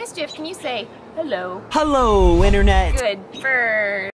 Mischief, can you say hello? Hello, Internet. Good. For